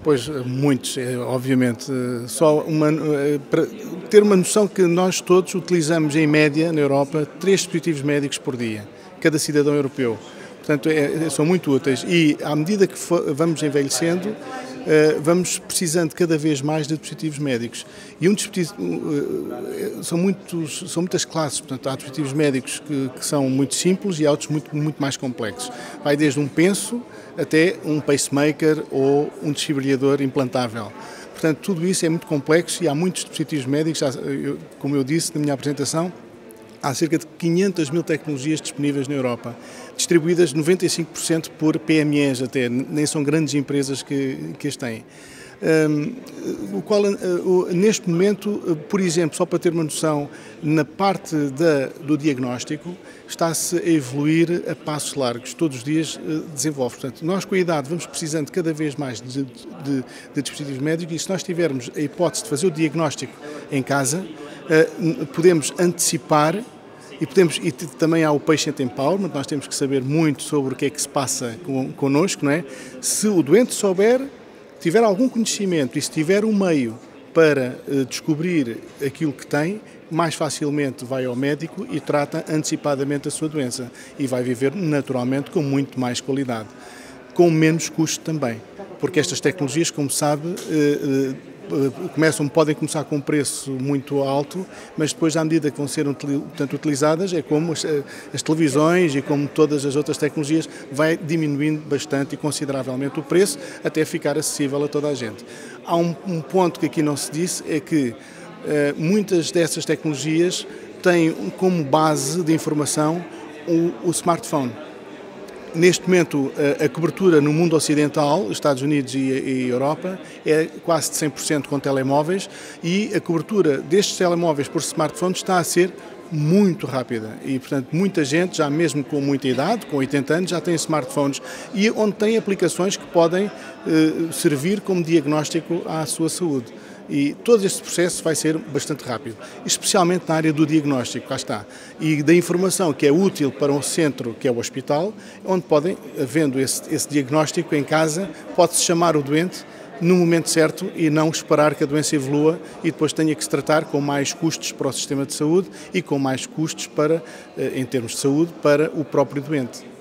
Pois, muitos, obviamente. Para ter uma noção que nós todos utilizamos em média na Europa 3 dispositivos médicos por dia, cada cidadão europeu. Portanto, são muito úteis e à medida que vamos envelhecendo, vamos precisando cada vez mais de dispositivos médicos. E são muitas classes, portanto, há dispositivos médicos que são muito simples e há outros muito mais complexos. Vai desde um penso até um pacemaker ou um desfibrilador implantável. Portanto, tudo isso é muito complexo e há muitos dispositivos médicos, como eu disse na minha apresentação, há cerca de 500 mil tecnologias disponíveis na Europa, distribuídas 95% por PMEs até, nem são grandes empresas que as têm. Neste momento, por exemplo, só para ter uma noção, na parte do diagnóstico, está-se a evoluir a passos largos, todos os dias desenvolve. Portanto, nós com a idade vamos precisando cada vez mais de dispositivos médicos e se nós tivermos a hipótese de fazer o diagnóstico em casa, podemos antecipar e também há o patient empowerment, nós temos que saber muito sobre o que é que se passa connosco, não é? Se o doente tiver algum conhecimento e se tiver um meio para descobrir aquilo que tem, mais facilmente vai ao médico e trata antecipadamente a sua doença e vai viver naturalmente com muito mais qualidade, com menos custo também, porque estas tecnologias, como sabe, podem começar com um preço muito alto, mas depois, à medida que vão ser utilizadas, é como as televisões e como todas as outras tecnologias, vai diminuindo bastante e consideravelmente o preço, até ficar acessível a toda a gente. Há um ponto que aqui não se disse, é que muitas dessas tecnologias têm como base de informação o smartphone. Neste momento, a cobertura no mundo ocidental, Estados Unidos e Europa, é quase de 100% com telemóveis e a cobertura destes telemóveis por smartphones está a ser muito rápida e, portanto, muita gente, já mesmo com muita idade, com 80 anos, já tem smartphones e onde tem aplicações que podem servir como diagnóstico à sua saúde. E todo este processo vai ser bastante rápido, especialmente na área do diagnóstico, cá está, e da informação que é útil para um centro, que é o hospital, onde podem, havendo esse diagnóstico em casa, pode-se chamar o doente no momento certo e não esperar que a doença evolua e depois tenha que se tratar com mais custos para o sistema de saúde e com mais custos em termos de saúde, para o próprio doente.